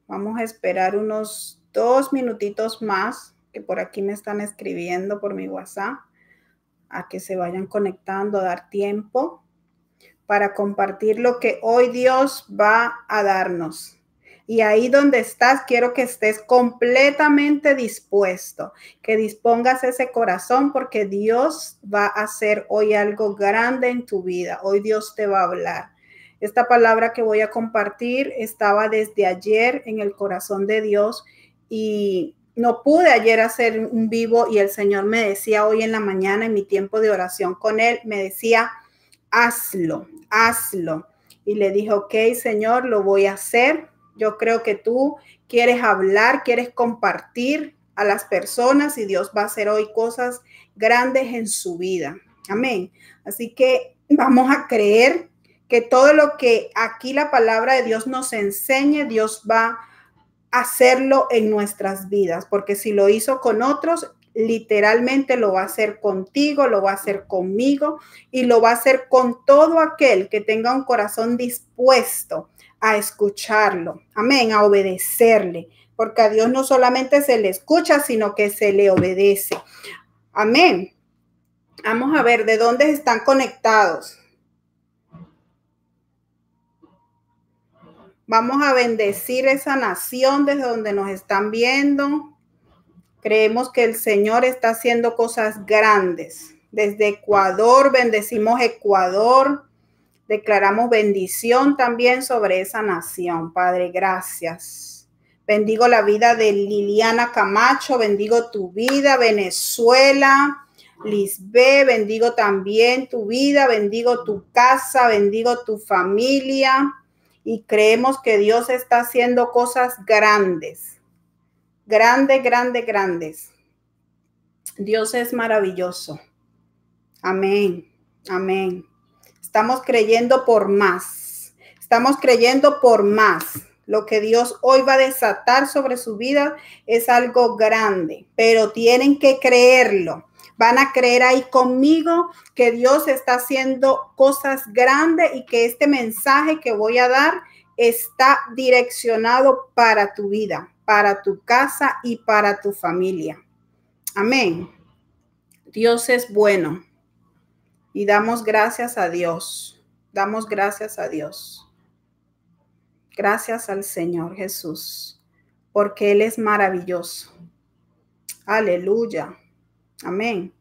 Vamos a esperar unos 2 minutitos más, que por aquí me están escribiendo por mi WhatsApp, a que se vayan conectando, a dar tiempo para compartir lo que hoy Dios va a darnos. Y ahí donde estás, quiero que estés completamente dispuesto, que dispongas ese corazón, porque Dios va a hacer hoy algo grande en tu vida. Hoy Dios te va a hablar. Esta palabra que voy a compartir estaba desde ayer en el corazón de Dios y no pude ayer hacer un vivo, y el Señor me decía hoy en la mañana, en mi tiempo de oración con Él, me decía, hazlo, hazlo. Y le dije, ok, Señor, lo voy a hacer. Yo creo que tú quieres hablar, quieres compartir a las personas, y Dios va a hacer hoy cosas grandes en su vida. Amén. Así que vamos a creer que todo lo que aquí la palabra de Dios nos enseñe, Dios va a hacerlo en nuestras vidas, porque si lo hizo con otros, literalmente lo va a hacer contigo, lo va a hacer conmigo y lo va a hacer con todo aquel que tenga un corazón dispuesto a escucharlo. Amén, a obedecerle, porque a Dios no solamente se le escucha, sino que se le obedece. Amén. Vamos a ver de dónde están conectados. Vamos a bendecir esa nación desde donde nos están viendo. Creemos que el Señor está haciendo cosas grandes. Desde Ecuador, bendecimos Ecuador. Declaramos bendición también sobre esa nación. Padre, gracias. Bendigo la vida de Liliana Camacho. Bendigo tu vida, Venezuela. Lisbeth, bendigo también tu vida. Bendigo tu casa. Bendigo tu familia. Y creemos que Dios está haciendo cosas grandes. Grandes, grandes, grandes. Dios es maravilloso. Amén. Amén. Estamos creyendo por más. Estamos creyendo por más. Lo que Dios hoy va a desatar sobre su vida es algo grande, pero tienen que creerlo. Van a creer ahí conmigo que Dios está haciendo cosas grandes y que este mensaje que voy a dar está direccionado para tu vida, para tu casa y para tu familia. Amén. Dios es bueno y damos gracias a Dios. Damos gracias a Dios. Gracias al Señor Jesús, porque Él es maravilloso. Aleluya. Amén.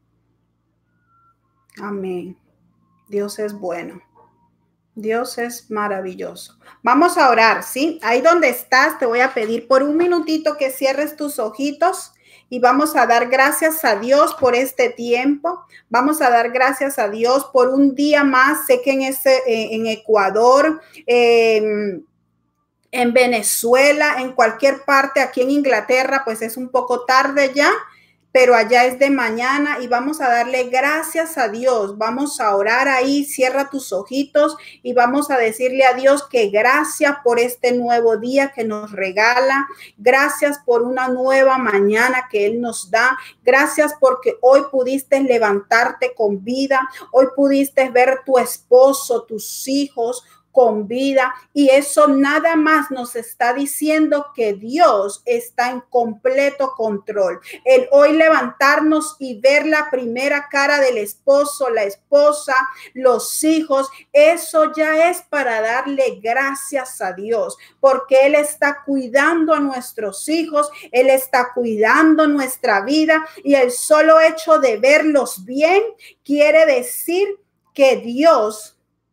Amén. Dios es bueno. Dios es maravilloso. Vamos a orar, ¿sí? Ahí donde estás, te voy a pedir por un minutito que cierres tus ojitos y vamos a dar gracias a Dios por este tiempo. Vamos a dar gracias a Dios por un día más. Sé que en Ecuador, en Venezuela, en cualquier parte, aquí en Inglaterra, pues es un poco tarde ya, pero allá es de mañana y vamos a darle gracias a Dios. Vamos a orar ahí, cierra tus ojitos y vamos a decirle a Dios que gracias por este nuevo día que nos regala. Gracias por una nueva mañana que Él nos da. Gracias porque hoy pudiste levantarte con vida. Hoy pudiste ver tu esposo, tus hijos con vida, y eso nada más nos está diciendo que Dios está en completo control. El hoy levantarnos y ver la primera cara del esposo, la esposa, los hijos, eso ya es para darle gracias a Dios, porque Él está cuidando a nuestros hijos, Él está cuidando nuestra vida, y el solo hecho de verlos bien quiere decir que Dios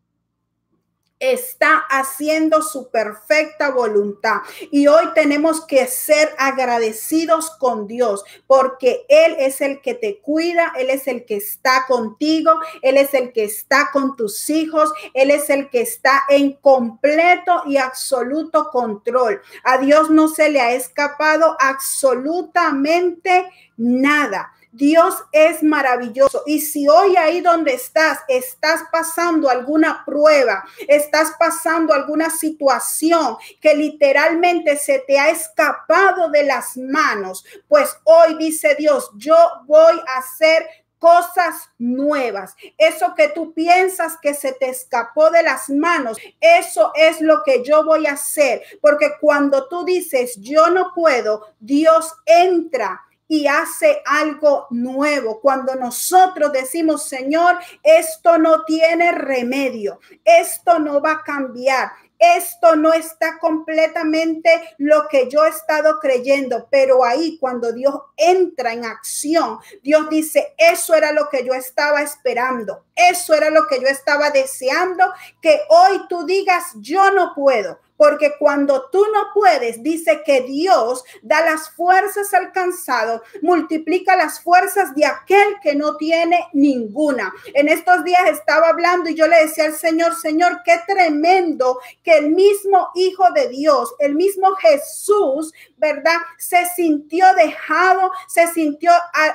está haciendo su perfecta voluntad. Y hoy tenemos que ser agradecidos con Dios, porque Él es el que te cuida, Él es el que está contigo, Él es el que está con tus hijos, Él es el que está en completo y absoluto control. A Dios no se le ha escapado absolutamente nada. Dios es maravilloso. Y si hoy ahí donde estás pasando alguna prueba, estás pasando alguna situación que literalmente se te ha escapado de las manos, pues hoy dice Dios, yo voy a hacer cosas nuevas. Eso que tú piensas que se te escapó de las manos, eso es lo que yo voy a hacer. Porque cuando tú dices, yo no puedo, Dios entra y hace algo nuevo. Cuando nosotros decimos, Señor, esto no tiene remedio, esto no va a cambiar, esto no está completamente lo que yo he estado creyendo, pero ahí cuando Dios entra en acción, Dios dice, eso era lo que yo estaba esperando, eso era lo que yo estaba deseando, que hoy tú digas, yo no puedo. Porque cuando tú no puedes, dice que Dios da las fuerzas al cansado, multiplica las fuerzas de aquel que no tiene ninguna. En estos días estaba hablando y yo le decía al Señor, Señor, qué tremendo que el mismo Hijo de Dios, el mismo Jesús, ¿verdad? Se sintió dejado, se sintió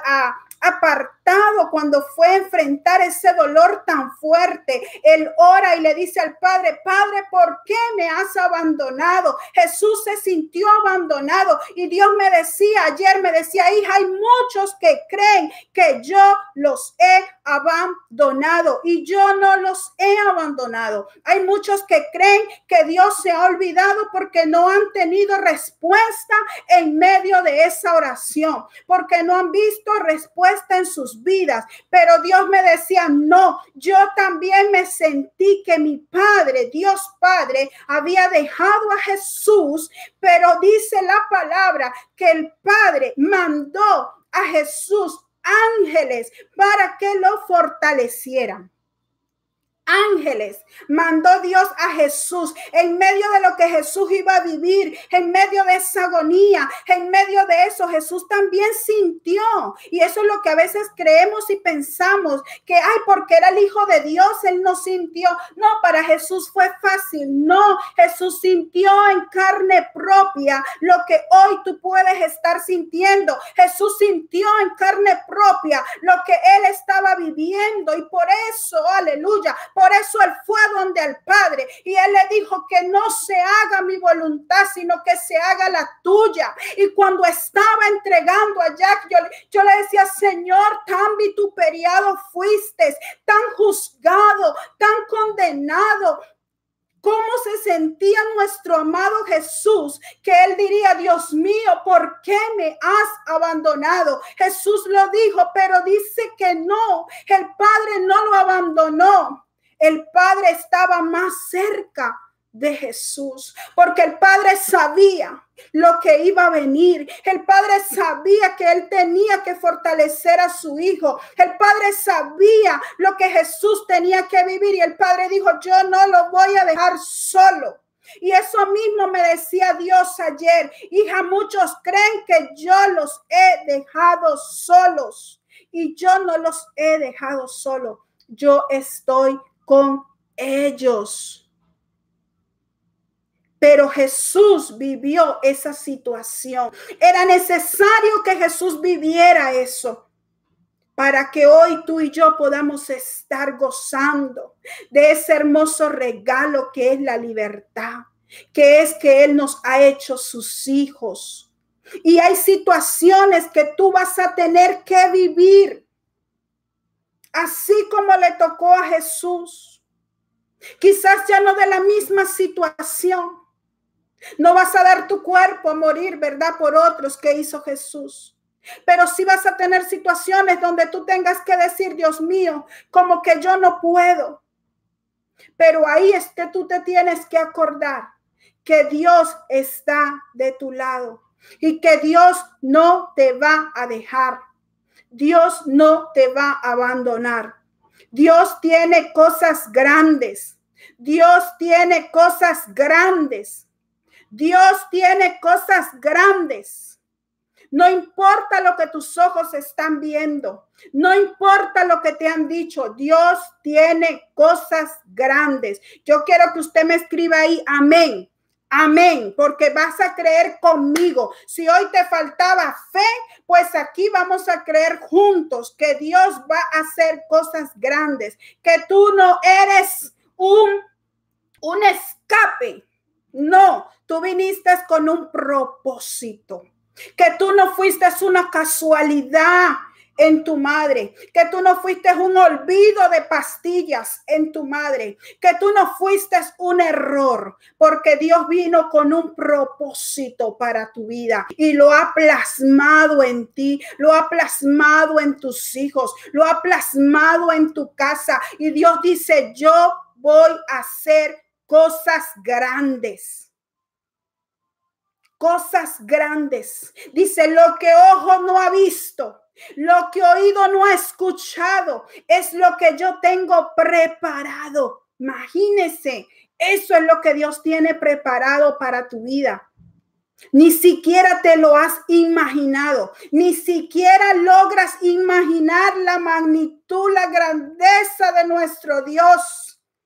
apartado cuando fue a enfrentar ese dolor tan fuerte. Él ora y le dice al Padre, Padre, ¿por qué me has abandonado? Jesús se sintió abandonado y Dios me decía, ayer me decía, hija, hay muchos que creen que yo los he abandonado y yo no los he abandonado. Hay muchos que creen que Dios se ha olvidado porque no han tenido respuesta en medio de esa oración, porque no han visto respuesta en sus vidas. Pero Dios me decía, no, yo también me sentí que mi Padre, Dios Padre, había dejado a Jesús, pero dice la palabra que el Padre mandó a Jesús ángeles para que lo fortalecieran. Ángeles mandó Dios a Jesús en medio de lo que Jesús iba a vivir, en medio de esa agonía, en medio de eso Jesús también sintió. Y eso es lo que a veces creemos y pensamos que, ay, porque era el Hijo de Dios, él no sintió. No, para Jesús fue fácil. No, Jesús sintió en carne propia lo que hoy tú puedes estar sintiendo. Jesús sintió en carne propia lo que él estaba viviendo y por eso, aleluya, por eso él fue donde al Padre y él le dijo que no se haga mi voluntad, sino que se haga la tuya. Y cuando estaba entregando a Jack, yo le decía, Señor, tan vituperiado fuiste, tan juzgado, tan condenado. ¿Cómo se sentía nuestro amado Jesús? Que él diría, Dios mío, ¿por qué me has abandonado? Jesús lo dijo, pero dice que no, el Padre no lo abandonó. El Padre estaba más cerca de Jesús, porque el Padre sabía lo que iba a venir. El Padre sabía que él tenía que fortalecer a su hijo. El Padre sabía lo que Jesús tenía que vivir y el Padre dijo, yo no lo voy a dejar solo. Y eso mismo me decía Dios ayer, hija, muchos creen que yo los he dejado solos y yo no los he dejado solos. Yo estoy con ellos. Pero Jesús vivió esa situación. Era necesario que Jesús viviera eso para que hoy tú y yo podamos estar gozando de ese hermoso regalo que es la libertad, que es que Él nos ha hecho sus hijos. Y hay situaciones que tú vas a tener que vivir, así como le tocó a Jesús. Quizás ya no de la misma situación. No vas a dar tu cuerpo a morir, ¿verdad? Por otros que hizo Jesús. Pero sí vas a tener situaciones donde tú tengas que decir, Dios mío, como que yo no puedo. Pero ahí es que tú te tienes que acordar que Dios está de tu lado y que Dios no te va a dejar. Dios no te va a abandonar. Dios tiene cosas grandes. Dios tiene cosas grandes. Dios tiene cosas grandes. No importa lo que tus ojos están viendo. No importa lo que te han dicho. Dios tiene cosas grandes. Yo quiero que usted me escriba ahí, amén. Amén, porque vas a creer conmigo. Si hoy te faltaba fe, pues aquí vamos a creer juntos que Dios va a hacer cosas grandes, que tú no eres un escape. No, tú viniste con un propósito, que tú no fuiste una casualidad en tu madre, que tú no fuiste un olvido de pastillas en tu madre, que tú no fuiste un error, porque Dios vino con un propósito para tu vida y lo ha plasmado en ti, lo ha plasmado en tus hijos, lo ha plasmado en tu casa. Y Dios dice, yo voy a hacer cosas grandes. Cosas grandes. Dice, lo que ojo no ha visto, lo que oído no ha escuchado, es lo que yo tengo preparado. Imagínese, eso es lo que Dios tiene preparado para tu vida. Ni siquiera te lo has imaginado, ni siquiera logras imaginar la magnitud, la grandeza de nuestro Dios.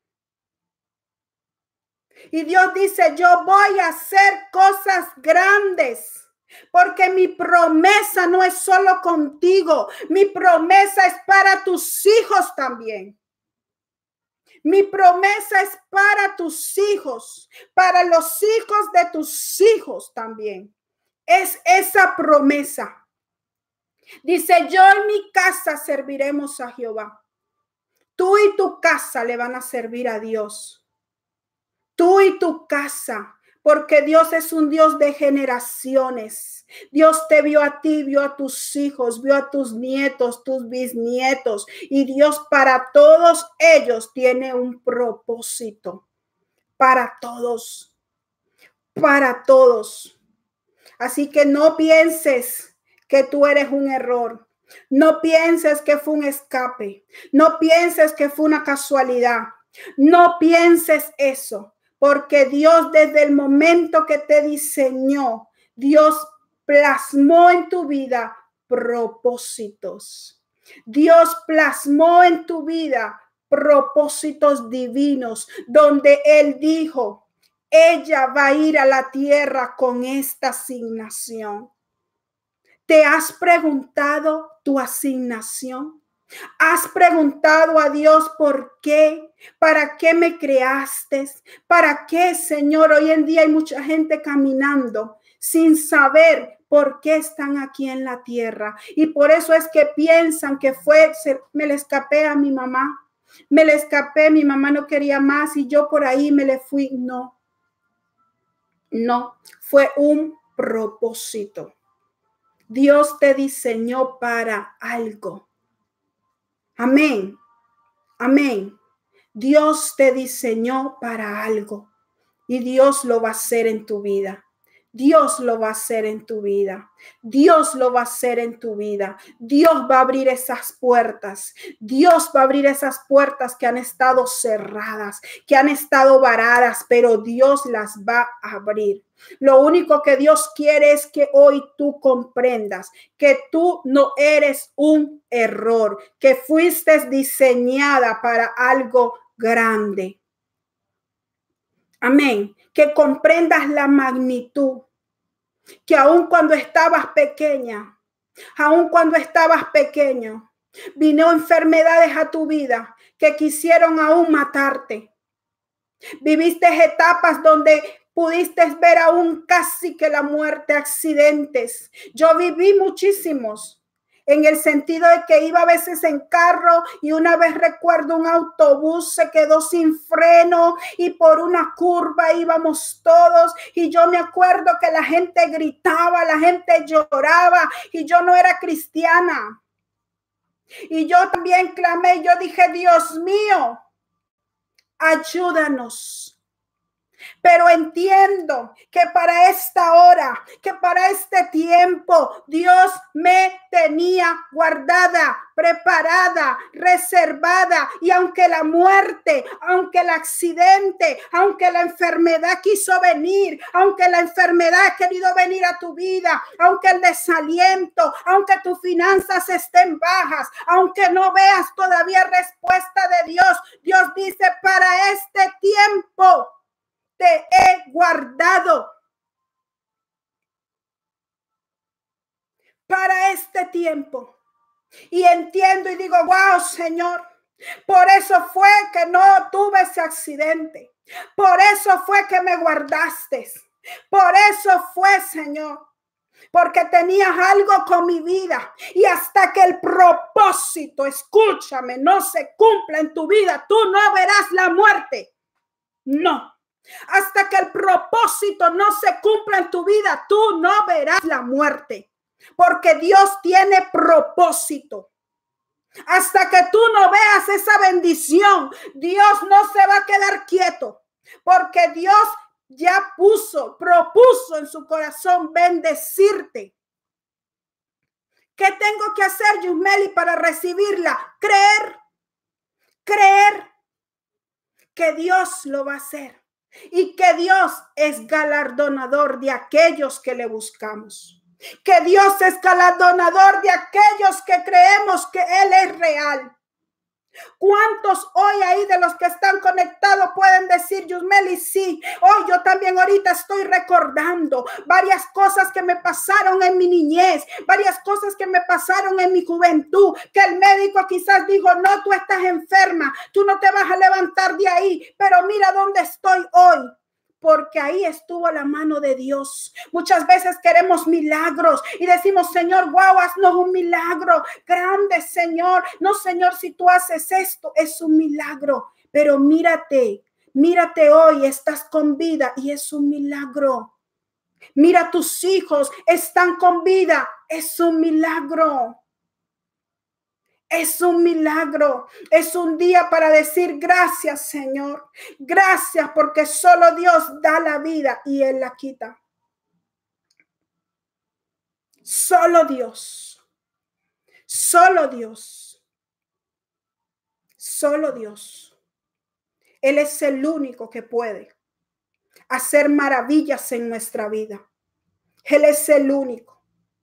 Y Dios dice, yo voy a hacer cosas grandes, porque mi promesa no es solo contigo, mi promesa es para tus hijos también. Mi promesa es para tus hijos, para los hijos de tus hijos también. Es esa promesa. Dice, yo en mi casa serviremos a Jehová. Tú y tu casa le van a servir a Dios. Tú y tu casa, porque Dios es un Dios de generaciones. Dios te vio a ti, vio a tus hijos, vio a tus nietos, tus bisnietos, y Dios para todos ellos tiene un propósito. Para todos, para todos. Así que no pienses que tú eres un error. No pienses que fue un escape. No pienses que fue una casualidad. No pienses eso. Porque Dios desde el momento que te diseñó, Dios plasmó en tu vida propósitos. Dios plasmó en tu vida propósitos divinos, donde Él dijo, ella va a ir a la tierra con esta asignación. ¿Te has preguntado tu asignación? ¿Has preguntado a Dios por qué? ¿Para qué me creaste? ¿Para qué, Señor? Hoy en día hay mucha gente caminando sin saber por qué están aquí en la tierra. Y por eso es que piensan que me le escapé a mi mamá. Me le escapé, mi mamá no quería más y yo por ahí me le fui. No, fue un propósito. Dios te diseñó para algo. Amén. Amén. Dios te diseñó para algo y Dios lo va a hacer en tu vida. Dios lo va a hacer en tu vida. Dios lo va a hacer en tu vida. Dios va a abrir esas puertas. Dios va a abrir esas puertas que han estado cerradas, que han estado varadas, pero Dios las va a abrir. Lo único que Dios quiere es que hoy tú comprendas que tú no eres un error, que fuiste diseñada para algo grande. Amén. Que comprendas la magnitud, que aun cuando estabas pequeña, aun cuando estabas pequeño, vino enfermedades a tu vida que quisieron aún matarte. Viviste etapas donde pudiste ver aún casi que la muerte, accidentes. Yo viví muchísimos. En el sentido de que iba a veces en carro y una vez recuerdo un autobús se quedó sin freno y por una curva íbamos todos y yo me acuerdo que la gente gritaba, la gente lloraba y yo no era cristiana. Y yo también clamé, yo dije, Dios mío, ayúdanos. Pero entiendo que para esta hora, que para este tiempo, Dios me tenía guardada, preparada, reservada. Y aunque la muerte, aunque el accidente, aunque la enfermedad quiso venir, aunque la enfermedad ha querido venir a tu vida, aunque el desaliento, aunque tus finanzas estén bajas, aunque no veas todavía respuesta de Dios, Dios dice, para este tiempo te he guardado. Para este tiempo. Y entiendo y digo, wow, Señor, por eso fue que no tuve ese accidente. Por eso fue que me guardaste. Por eso fue, Señor. porque tenías algo con mi vida. Y hasta que el propósito, escúchame, no se cumpla en tu vida, tú no verás la muerte. No. Hasta que el propósito no se cumpla en tu vida, tú no verás la muerte. Porque Dios tiene propósito. Hasta que tú no veas esa bendición, Dios no se va a quedar quieto. Porque Dios ya propuso en su corazón bendecirte. ¿Qué tengo que hacer, Yusmeli, para recibirla? Creer que Dios lo va a hacer y que Dios es galardonador de aquellos que le buscamos. Que Dios es galardonador de aquellos que creemos que Él es real. ¿Cuántos hoy ahí de los que están conectados pueden decir, Yusmeli, sí, hoy yo también ahorita estoy recordando varias cosas que me pasaron en mi niñez, varias cosas que me pasaron en mi juventud, que el médico quizás dijo, no, tú estás enferma, tú no te vas a levantar de ahí, pero mira dónde estoy hoy. Porque ahí estuvo la mano de Dios. Muchas veces queremos milagros y decimos, Señor, guau, haznos un milagro grande, Señor. No, Señor, si tú haces esto, es un milagro. Pero mírate hoy, estás con vida y es un milagro. Mira, tus hijos están con vida, es un milagro. Es un milagro, es un día para decir gracias, Señor. Gracias porque solo Dios da la vida y Él la quita. Solo Dios, solo Dios, solo Dios. Él es el único que puede hacer maravillas en nuestra vida. Él es el único.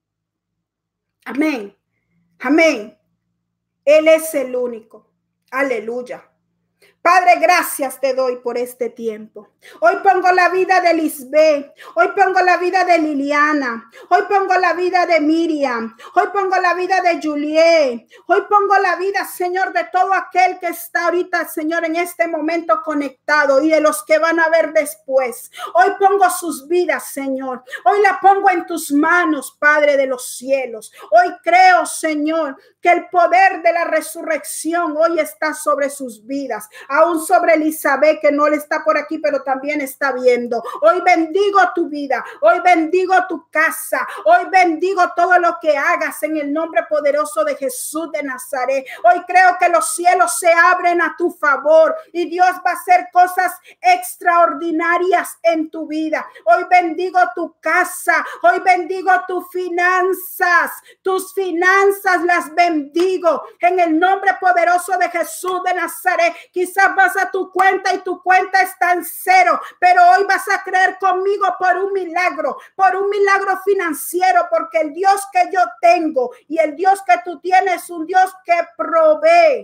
Amén, amén. Él es el único. Aleluya. Padre, gracias te doy por este tiempo. Hoy pongo la vida de Lisbeth, hoy pongo la vida de Liliana, hoy pongo la vida de Miriam, hoy pongo la vida de Juliet, hoy pongo la vida, Señor, de todo aquel que está ahorita, Señor, en este momento conectado y de los que van a ver después. Hoy pongo sus vidas, Señor. Hoy la pongo en tus manos, Padre de los cielos. Hoy creo, Señor, que el poder de la resurrección hoy está sobre sus vidas. Aún sobre Elizabeth, que no le está por aquí, pero también está viendo. Hoy bendigo tu vida, hoy bendigo tu casa, hoy bendigo todo lo que hagas en el nombre poderoso de Jesús de Nazaret. Hoy creo que los cielos se abren a tu favor y Dios va a hacer cosas extraordinarias en tu vida. Hoy bendigo tu casa, hoy bendigo tus finanzas las bendigo en el nombre poderoso de Jesús de Nazaret. Quizás vas a tu cuenta y tu cuenta está en cero, pero hoy vas a creer conmigo por un milagro financiero, porque el Dios que yo tengo y el Dios que tú tienes es un Dios que provee.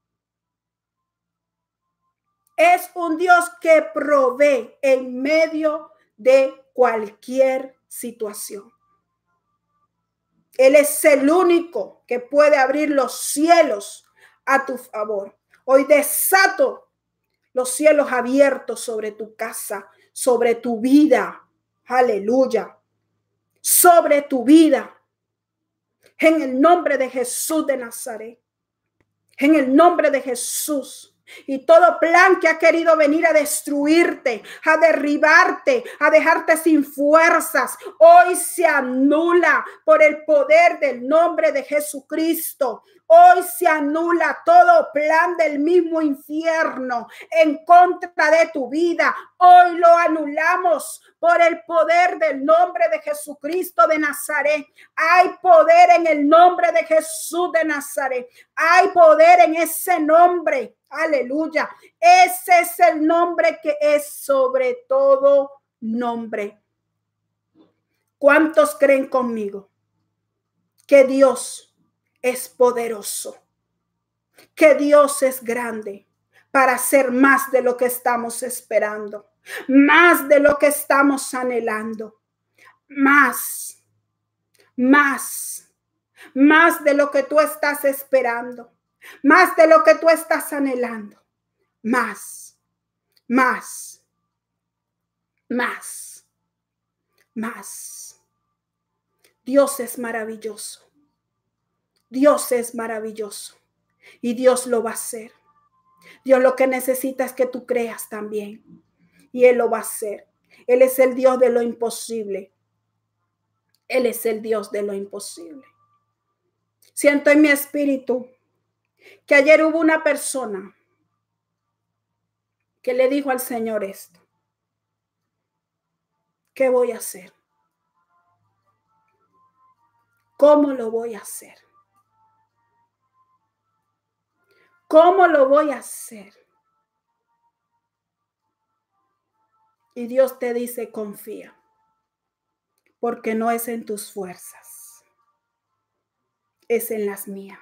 Es un Dios que provee en medio de cualquier situación. Él es el único que puede abrir los cielos a tu favor. Hoy desato los cielos abiertos sobre tu casa, sobre tu vida. Aleluya. Sobre tu vida. En el nombre de Jesús de Nazaret. En el nombre de Jesús. Y todo plan que ha querido venir a destruirte, a derribarte, a dejarte sin fuerzas, hoy se anula por el poder del nombre de Jesucristo. Hoy se anula todo plan del mismo infierno en contra de tu vida. Hoy lo anulamos por el poder del nombre de Jesucristo de Nazaret. Hay poder en el nombre de Jesús de Nazaret. Hay poder en ese nombre. Aleluya. Ese es el nombre que es sobre todo nombre. ¿Cuántos creen conmigo que Dios es poderoso? Que Dios es grande para hacer más de lo que estamos esperando, más de lo que estamos anhelando, más de lo que tú estás esperando, más de lo que tú estás anhelando, más. Dios es maravilloso. Dios es maravilloso. Y Dios lo va a hacer. Dios lo que necesita es que tú creas también. Y Él lo va a hacer. Él es el Dios de lo imposible. Él es el Dios de lo imposible. Siento en mi espíritu que ayer hubo una persona que le dijo al Señor esto. ¿Qué voy a hacer? ¿Cómo lo voy a hacer? ¿Cómo lo voy a hacer? Y Dios te dice, confía, porque no es en tus fuerzas, es en las mías.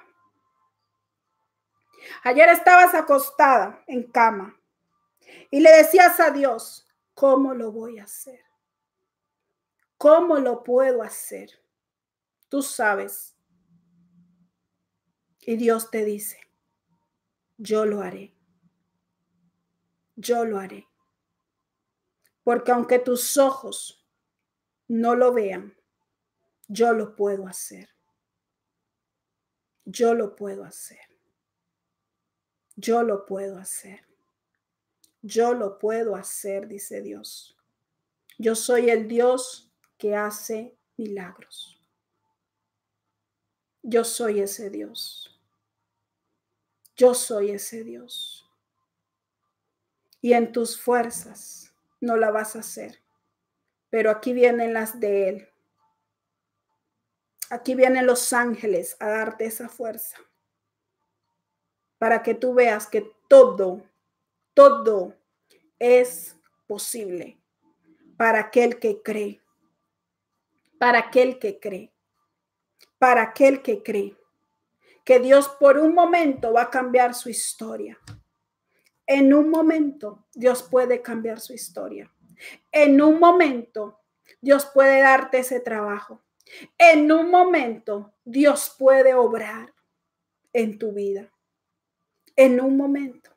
Ayer estabas acostada en cama y le decías a Dios, ¿cómo lo voy a hacer? ¿Cómo lo puedo hacer? Tú sabes. Y Dios te dice, yo lo haré. Yo lo haré. Porque aunque tus ojos no lo vean, yo lo puedo hacer. Yo lo puedo hacer. Yo lo puedo hacer. Yo lo puedo hacer, dice Dios. Yo soy el Dios que hace milagros. Yo soy ese Dios. Yo soy ese Dios. Y en tus fuerzas no la vas a hacer. Pero aquí vienen las de Él. Aquí vienen los ángeles a darte esa fuerza. Para que tú veas que todo es posible para aquel que cree. Para aquel que cree. Para aquel que cree. Que Dios por un momento va a cambiar su historia. En un momento Dios puede cambiar su historia. En un momento Dios puede darte ese trabajo. En un momento Dios puede obrar en tu vida. En un momento.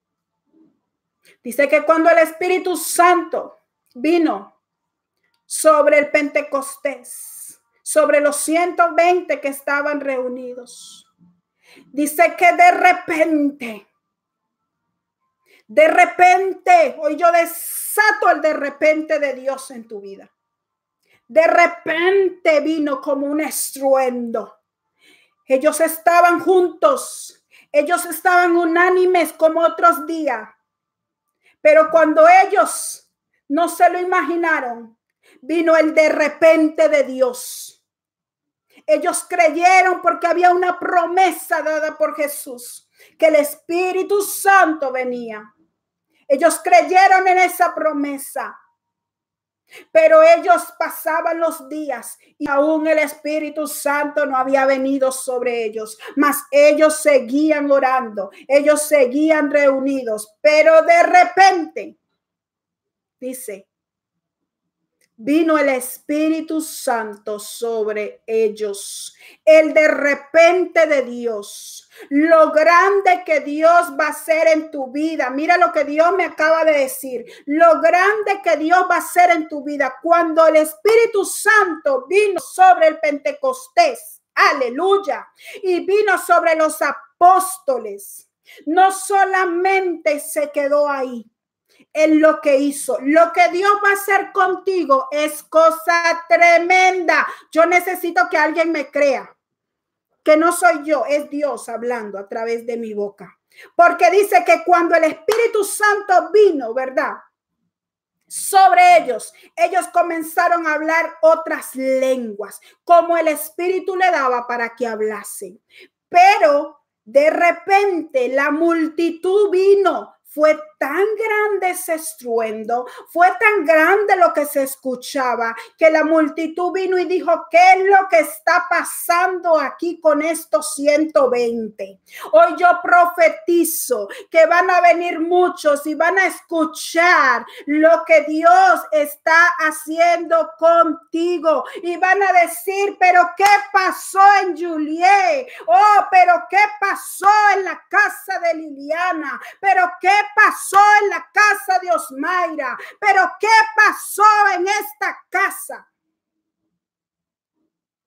Dice que cuando el Espíritu Santo vino sobre el Pentecostés, sobre los 120 que estaban reunidos, dice que de repente, hoy yo desato el de repente de Dios en tu vida. De repente vino como un estruendo. Ellos estaban juntos, ellos estaban unánimes como otros días. Pero cuando ellos no se lo imaginaron, vino el de repente de Dios. Ellos creyeron porque había una promesa dada por Jesús, que el Espíritu Santo venía. Ellos creyeron en esa promesa. Pero ellos pasaban los días y aún el Espíritu Santo no había venido sobre ellos, mas ellos seguían orando, ellos seguían reunidos, pero de repente, dice, vino el Espíritu Santo sobre ellos, el de repente de Dios, lo grande que Dios va a hacer en tu vida. Mira lo que Dios me acaba de decir, lo grande que Dios va a hacer en tu vida. Cuando el Espíritu Santo vino sobre el Pentecostés, aleluya, y vino sobre los apóstoles, no solamente se quedó ahí en lo que hizo. Lo que Dios va a hacer contigo es cosa tremenda. Yo necesito que alguien me crea que no soy yo, es Dios hablando a través de mi boca. Porque dice que cuando el Espíritu Santo vino, ¿verdad?, sobre ellos, ellos comenzaron a hablar otras lenguas, como el Espíritu le daba para que hablasen. Pero de repente la multitud vino. Fue tan grande ese estruendo, fue tan grande lo que se escuchaba, que la multitud vino y dijo, ¿qué es lo que está pasando aquí con estos 120? Hoy yo profetizo que van a venir muchos y van a escuchar lo que Dios está haciendo contigo y van a decir, pero ¿qué pasó en Juliet? Oh, pero ¿qué pasó en la casa de Liliana? Pero ¿qué pasó en la casa de Osmayra? Pero ¿qué pasó en esta casa?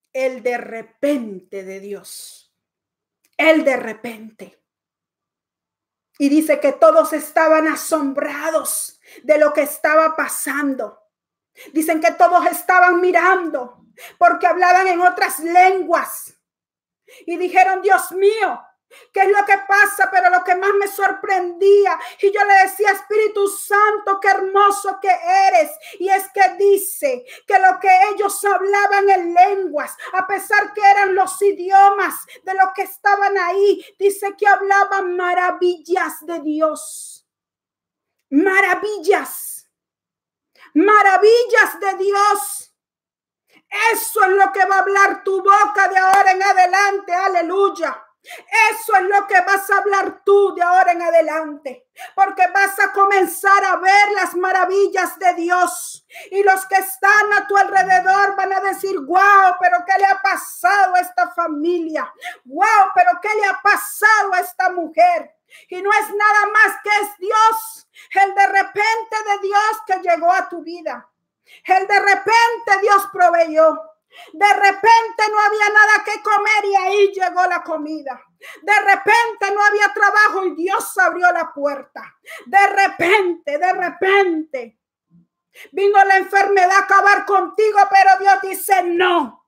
El de repente de Dios. El de repente. Y dice que todos estaban asombrados de lo que estaba pasando. Dicen que todos estaban mirando porque hablaban en otras lenguas. Y dijeron, Dios mío, ¿qué es lo que pasa? Pero lo que más me sorprendía, y yo le decía, Espíritu Santo, qué hermoso que eres. Y es que dice que lo que ellos hablaban en lenguas, a pesar que eran los idiomas de los que estaban ahí, dice que hablaban maravillas de Dios. Maravillas. Maravillas de Dios. Eso es lo que va a hablar tu boca de ahora en adelante. Aleluya. Eso es lo que vas a hablar tú de ahora en adelante, porque vas a comenzar a ver las maravillas de Dios, y los que están a tu alrededor van a decir, wow, pero ¿qué le ha pasado a esta familia? Wow, pero ¿qué le ha pasado a esta mujer? Y no es nada más que es Dios, el de repente de Dios que llegó a tu vida. El de repente Dios proveyó. De repente no había nada que comer y ahí llegó la comida. De repente no había trabajo y Dios abrió la puerta. De repente vino la enfermedad a acabar contigo, pero Dios dice, no,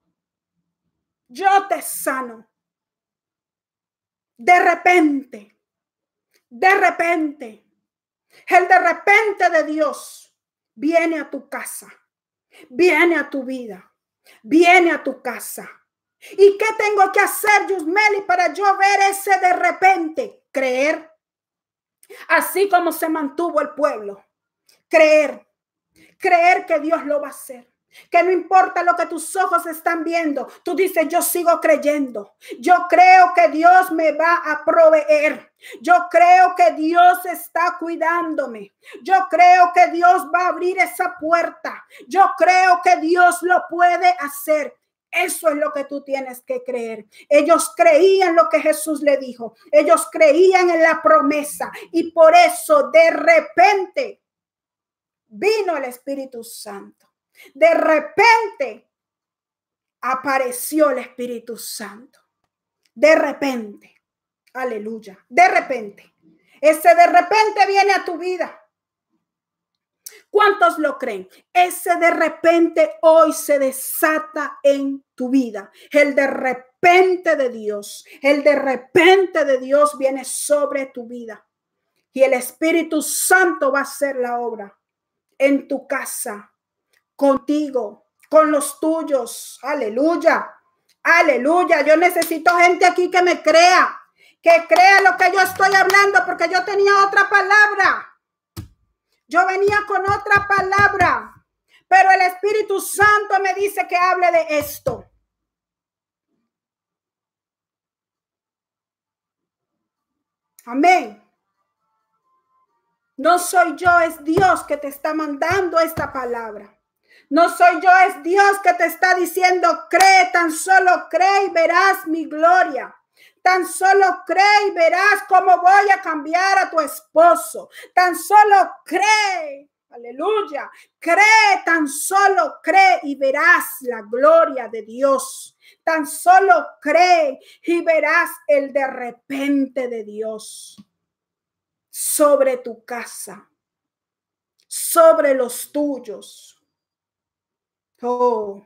yo te sano. De repente, el de repente de Dios viene a tu casa, viene a tu vida. Viene a tu casa. ¿Y qué tengo que hacer, Yusmeli, para yo ver ese de repente? Creer. Así como se mantuvo el pueblo. Creer. Creer que Dios lo va a hacer. Que no importa lo que tus ojos están viendo. Tú dices, yo sigo creyendo. Yo creo que Dios me va a proveer. Yo creo que Dios está cuidándome. Yo creo que Dios va a abrir esa puerta. Yo creo que Dios lo puede hacer. Eso es lo que tú tienes que creer. Ellos creían lo que Jesús le dijo. Ellos creían en la promesa. Y por eso de repente vino el Espíritu Santo. De repente apareció el Espíritu Santo. De repente. Aleluya. De repente. Ese de repente viene a tu vida. ¿Cuántos lo creen? Ese de repente hoy se desata en tu vida. El de repente de Dios. El de repente de Dios viene sobre tu vida. Y el Espíritu Santo va a hacer la obra en tu casa, contigo, con los tuyos. Aleluya. Aleluya. Yo necesito gente aquí que me crea. Que crea lo que yo estoy hablando, porque yo tenía otra palabra. Yo venía con otra palabra, pero el Espíritu Santo me dice que hable de esto. Amén. No soy yo, es Dios que te está mandando esta palabra. No soy yo, es Dios que te está diciendo, cree, tan solo cree y verás mi gloria. Tan solo cree y verás cómo voy a cambiar a tu esposo. Tan solo cree. Aleluya. Cree, tan solo cree y verás la gloria de Dios. Tan solo cree y verás el de repente de Dios sobre tu casa, sobre los tuyos. Oh,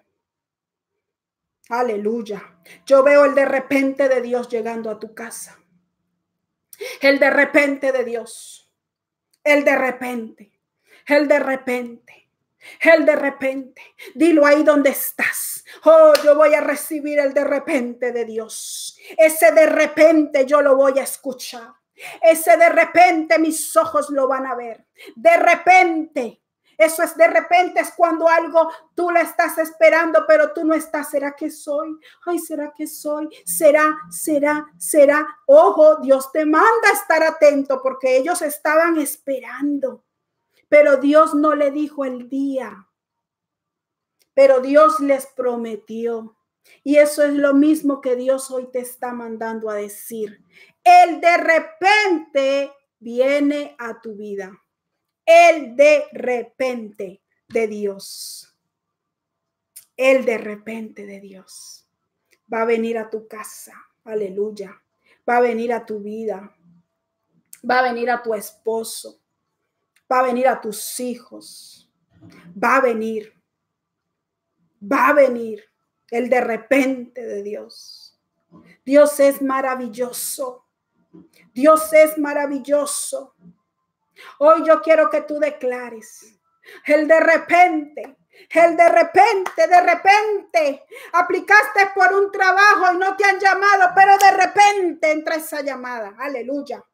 aleluya. Yo veo el de repente de Dios llegando a tu casa. El de repente de Dios. El de repente. El de repente. El de repente. Dilo ahí donde estás. Oh, yo voy a recibir el de repente de Dios. Ese de repente yo lo voy a escuchar. Ese de repente mis ojos lo van a ver. De repente. Eso es de repente, es cuando algo tú lo estás esperando, pero tú no estás. ¿Será que soy? Ay, ¿será que soy? ¿Será? Ojo, Dios te manda a estar atento porque ellos estaban esperando. Pero Dios no le dijo el día. Pero Dios les prometió. Y eso es lo mismo que Dios hoy te está mandando a decir. El de repente viene a tu vida. El de repente de Dios. El de repente de Dios va a venir a tu casa. Aleluya. Va a venir a tu vida. Va a venir a tu esposo. Va a venir a tus hijos. Va a venir. Va a venir el de repente de Dios. Dios es maravilloso. Dios es maravilloso. Hoy yo quiero que tú declares el de repente. De repente aplicaste por un trabajo y no te han llamado, pero de repente entra esa llamada. Aleluya.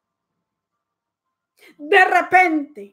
De repente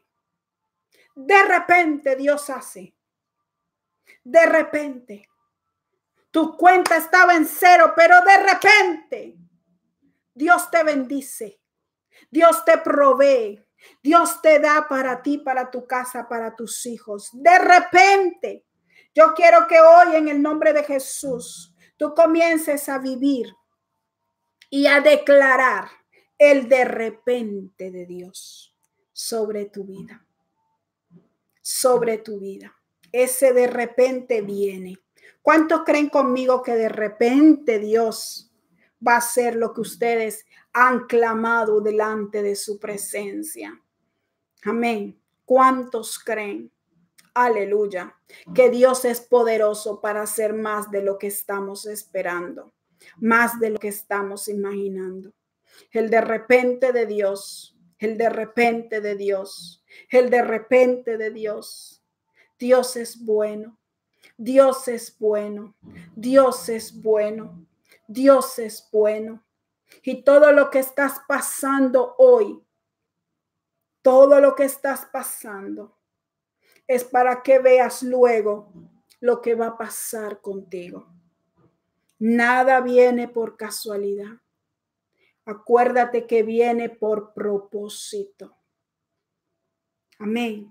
Dios hace. De repente. Tu cuenta estaba en cero, pero de repente Dios te bendice. Dios te provee. Dios te da para ti, para tu casa, para tus hijos. De repente, yo quiero que hoy en el nombre de Jesús tú comiences a vivir y a declarar el de repente de Dios sobre tu vida. Sobre tu vida. Ese de repente viene. ¿Cuántos creen conmigo que de repente Dios va a hacer lo que ustedes han clamado delante de su presencia? Amén. ¿Cuántos creen? Aleluya. Que Dios es poderoso para hacer más de lo que estamos esperando, más de lo que estamos imaginando. El de repente de Dios, el de repente de Dios, el de repente de Dios. Dios es bueno. Dios es bueno. Dios es bueno. Dios es bueno. Y todo lo que estás pasando hoy, todo lo que estás pasando es para que veas luego lo que va a pasar contigo. Nada viene por casualidad. Acuérdate que viene por propósito. Amén.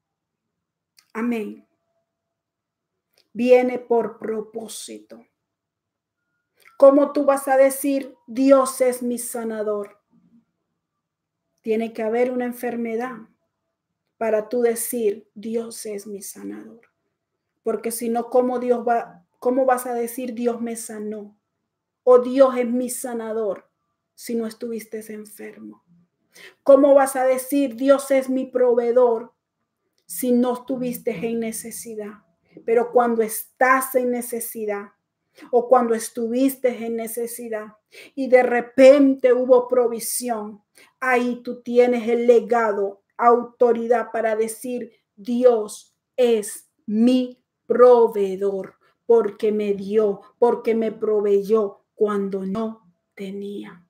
Amén. Viene por propósito. ¿Cómo tú vas a decir, Dios es mi sanador? Tiene que haber una enfermedad para tú decir, Dios es mi sanador. Porque si no, ¿cómo vas a decir, Dios me sanó? O Dios es mi sanador si no estuviste enfermo. ¿Cómo vas a decir, Dios es mi proveedor si no estuviste en necesidad? Pero cuando estás en necesidad, o cuando estuviste en necesidad y de repente hubo provisión, ahí tú tienes el legado, autoridad para decir, Dios es mi proveedor, porque me dio, porque me proveyó cuando no tenía.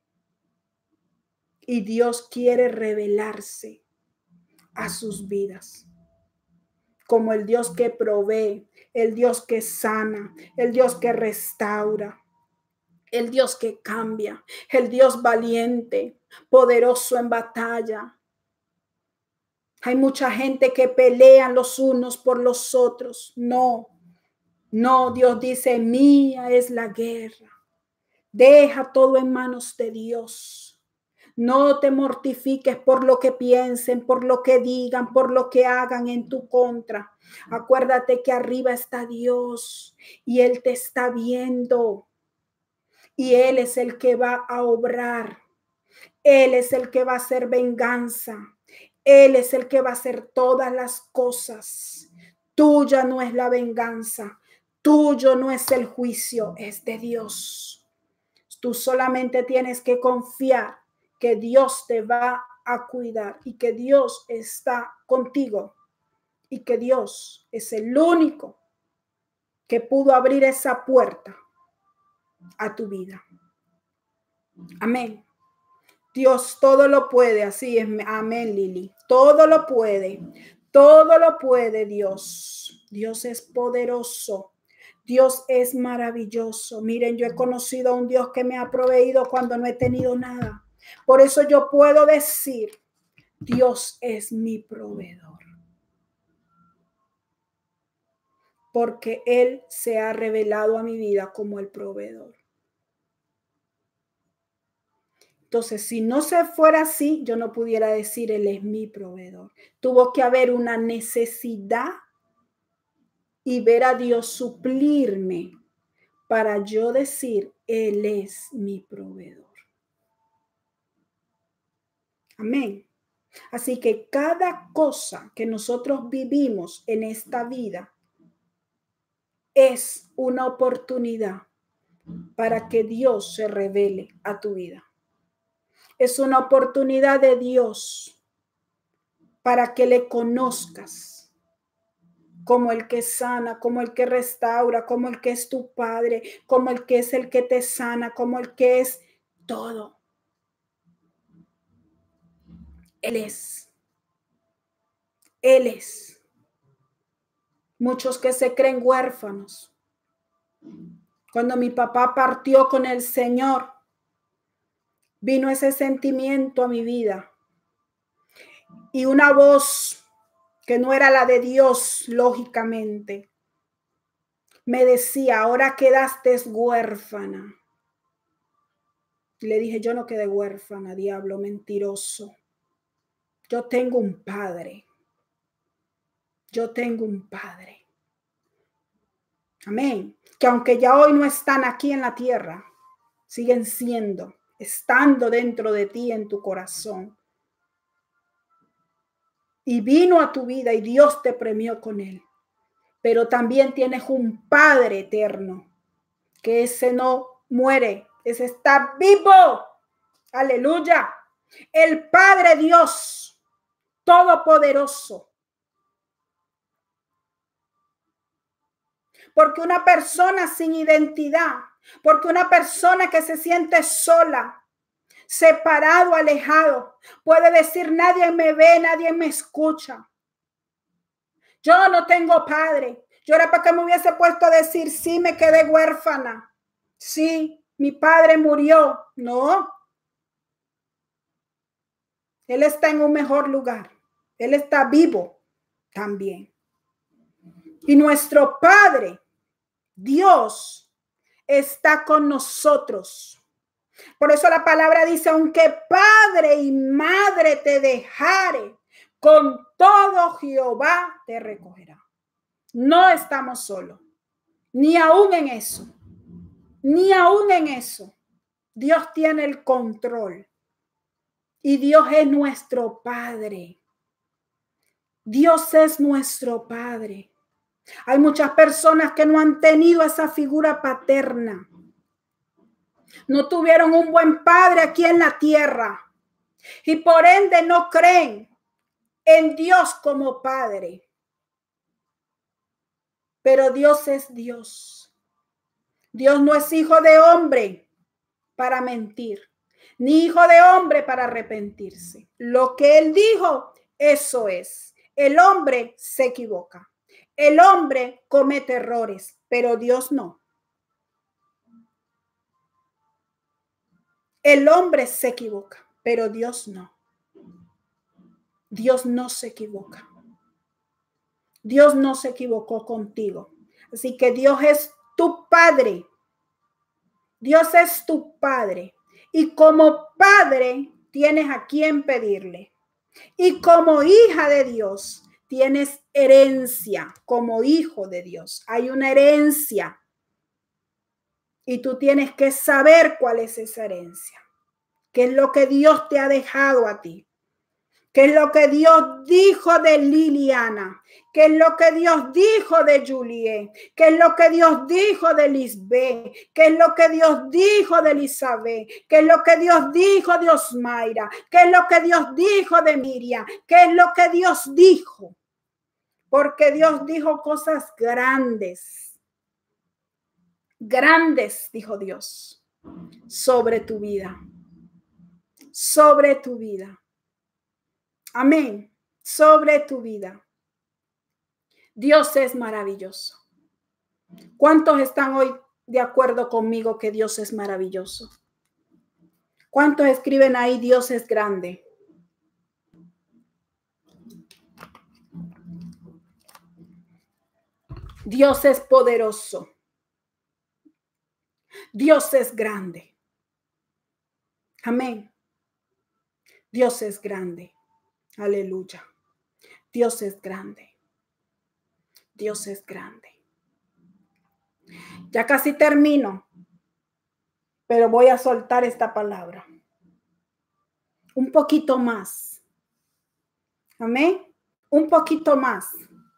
Y Dios quiere revelarse a sus vidas como el Dios que provee, el Dios que sana, el Dios que restaura, el Dios que cambia, el Dios valiente, poderoso en batalla. Hay mucha gente que pelean los unos por los otros. No, Dios dice, mía es la guerra. Deja todo en manos de Dios. No te mortifiques por lo que piensen, por lo que digan, por lo que hagan en tu contra. Acuérdate que arriba está Dios y Él te está viendo. Y Él es el que va a obrar. Él es el que va a hacer venganza. Él es el que va a hacer todas las cosas. Tuya no es la venganza. Tuyo no es el juicio. Es de Dios. Tú solamente tienes que confiar que Dios te va a cuidar y que Dios está contigo y que Dios es el único que pudo abrir esa puerta a tu vida. Amén. Dios todo lo puede, así es. Amén, Lili. Todo lo puede Dios. Dios es poderoso. Dios es maravilloso. Miren, yo he conocido a un Dios que me ha proveído cuando no he tenido nada. Por eso yo puedo decir, Dios es mi proveedor. Porque Él se ha revelado a mi vida como el proveedor. Entonces, si no se fuera así, yo no pudiera decir, Él es mi proveedor. Tuvo que haber una necesidad y ver a Dios suplirme para yo decir, Él es mi proveedor. Amén. Así que cada cosa que nosotros vivimos en esta vida es una oportunidad para que Dios se revele a tu vida. Es una oportunidad de Dios para que le conozcas como el que sana, como el que restaura, como el que es tu Padre, como el que es el que te sana, como el que es todo. Él es. Él es. Muchos que se creen huérfanos. Cuando mi papá partió con el Señor, vino ese sentimiento a mi vida. Y una voz que no era la de Dios, lógicamente, me decía, ahora quedaste huérfana. Le dije, yo no quedé huérfana, diablo mentiroso. Yo tengo un padre. Yo tengo un padre. Amén. Que aunque ya hoy no están aquí en la tierra, siguen siendo, estando dentro de ti, en tu corazón. Y vino a tu vida y Dios te premió con él. Pero también tienes un Padre eterno, que ese no muere, ese está vivo. Aleluya. El Padre Dios Todopoderoso. Porque una persona sin identidad, porque una persona que se siente sola, separado, alejado, puede decir, nadie me ve, nadie me escucha. Yo no tengo padre. Yo era para que me hubiese puesto a decir, sí, me quedé huérfana. Sí, mi padre murió. No. Él está en un mejor lugar. Él está vivo también. Y nuestro Padre, Dios, está con nosotros. Por eso la palabra dice, aunque padre y madre te dejare, con todo Jehová te recogerá. No estamos solos, ni aún en eso, ni aún en eso. Dios tiene el control y Dios es nuestro Padre. Dios es nuestro Padre. Hay muchas personas que no han tenido esa figura paterna. No tuvieron un buen padre aquí en la tierra y por ende no creen en Dios como Padre. Pero Dios es Dios. Dios no es hijo de hombre para mentir, ni hijo de hombre para arrepentirse. Lo que él dijo, eso es. El hombre se equivoca. El hombre comete errores, pero Dios no. El hombre se equivoca, pero Dios no. Dios no se equivoca. Dios no se equivocó contigo. Así que Dios es tu Padre. Dios es tu Padre. Y como Padre tienes a quien pedirle. Y como hija de Dios tienes herencia. Como hijo de Dios hay una herencia. Y tú tienes que saber cuál es esa herencia. ¿Qué es lo que Dios te ha dejado a ti? ¿Qué es lo que Dios dijo de Liliana? ¿Qué es lo que Dios dijo de Juliet? ¿Qué es lo que Dios dijo de Lisbeth? ¿Qué es lo que Dios dijo de Elizabeth? ¿Qué es lo que Dios dijo de Osmaira? ¿Qué es lo que Dios dijo de Miriam? ¿Qué es lo que Dios dijo? Porque Dios dijo cosas grandes. Grandes, dijo Dios, sobre tu vida. Sobre tu vida. Amén. Sobre tu vida. Dios es maravilloso. ¿Cuántos están hoy de acuerdo conmigo que Dios es maravilloso? ¿Cuántos escriben ahí Dios es grande? Dios es poderoso. Dios es grande. Amén. Dios es grande. Aleluya. Dios es grande. Dios es grande. Ya casi termino, pero voy a soltar esta palabra. Un poquito más. Amén. Un poquito más.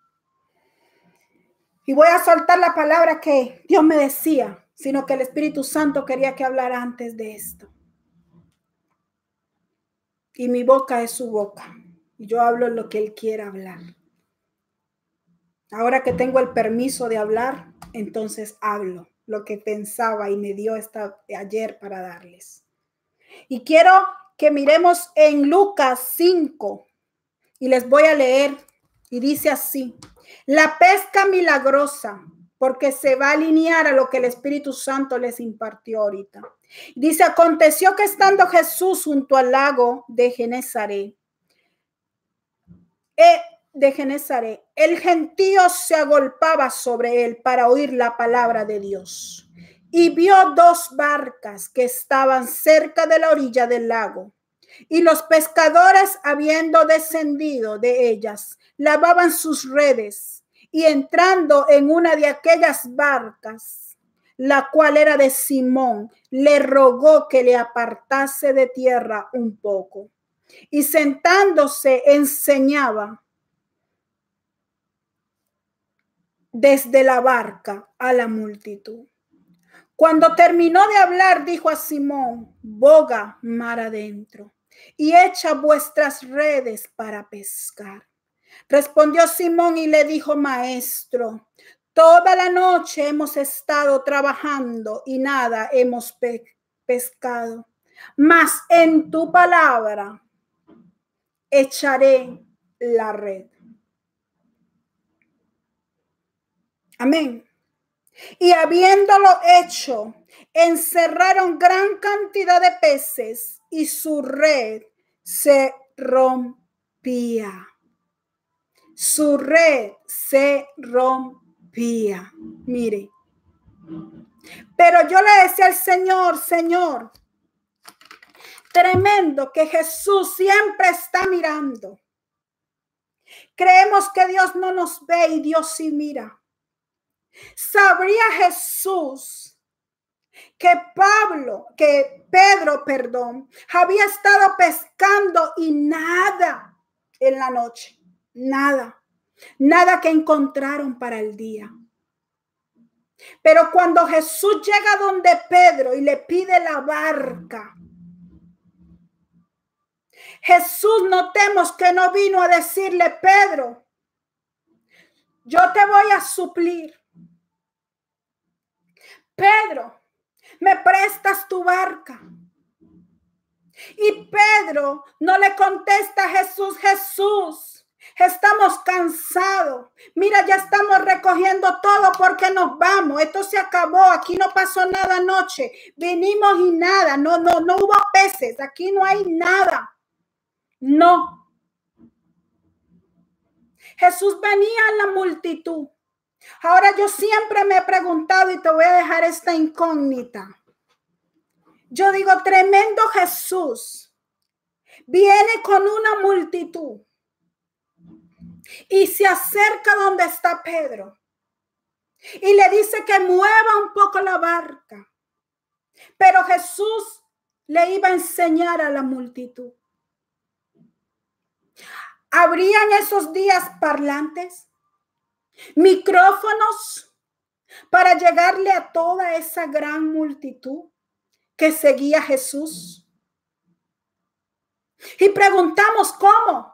Y voy a soltar la palabra que Dios me decía, sino que el Espíritu Santo quería que hablara antes de esto. Y mi boca es su boca. Y yo hablo lo que Él quiera hablar. Ahora que tengo el permiso de hablar, entonces hablo lo que pensaba y me dio ayer para darles. Y quiero que miremos en Lucas 5 y les voy a leer. Y dice así: la pesca milagrosa, porque se va a alinear a lo que el Espíritu Santo les impartió ahorita. Dice: aconteció que estando Jesús junto al lago de Genesaret, el gentío se agolpaba sobre él para oír la palabra de Dios. Y vio dos barcas que estaban cerca de la orilla del lago. Y los pescadores, habiendo descendido de ellas, lavaban sus redes. Y entrando en una de aquellas barcas, la cual era de Simón, le rogó que le apartase de tierra un poco. Y sentándose enseñaba desde la barca a la multitud. Cuando terminó de hablar, dijo a Simón: boga mar adentro y echa vuestras redes para pescar. Respondió Simón y le dijo: maestro, toda la noche hemos estado trabajando y nada hemos pescado, mas en tu palabra echaré la red. Amén. Y habiéndolo hecho, encerraron gran cantidad de peces y su red se rompía. Su red se rompía. Mire. Pero yo le decía al Señor: Señor, tremendo que Jesús siempre está mirando. Creemos que Dios no nos ve y Dios sí mira. ¿Sabría Jesús que Pedro, había estado pescando y nada en la noche? Nada que encontraron para el día. Pero cuando Jesús llega donde Pedro y le pide la barca, Jesús, notemos que no vino a decirle: Pedro, yo te voy a suplir. Pedro, ¿me prestas tu barca? Y Pedro no le contesta a Jesús: Jesús, estamos cansados. Mira, ya estamos recogiendo todo porque nos vamos. Esto se acabó. Aquí no pasó nada anoche. Vinimos y nada. No hubo peces. Aquí no hay nada. No. Jesús venía en la multitud. Ahora yo siempre me he preguntado y te voy a dejar esta incógnita. Yo digo, tremendo Jesús viene con una multitud y se acerca donde está Pedro y le dice que mueva un poco la barca. Pero Jesús le iba a enseñar a la multitud. ¿Habrían esos días parlantes, micrófonos para llegarle a toda esa gran multitud que seguía a Jesús? Y preguntamos cómo.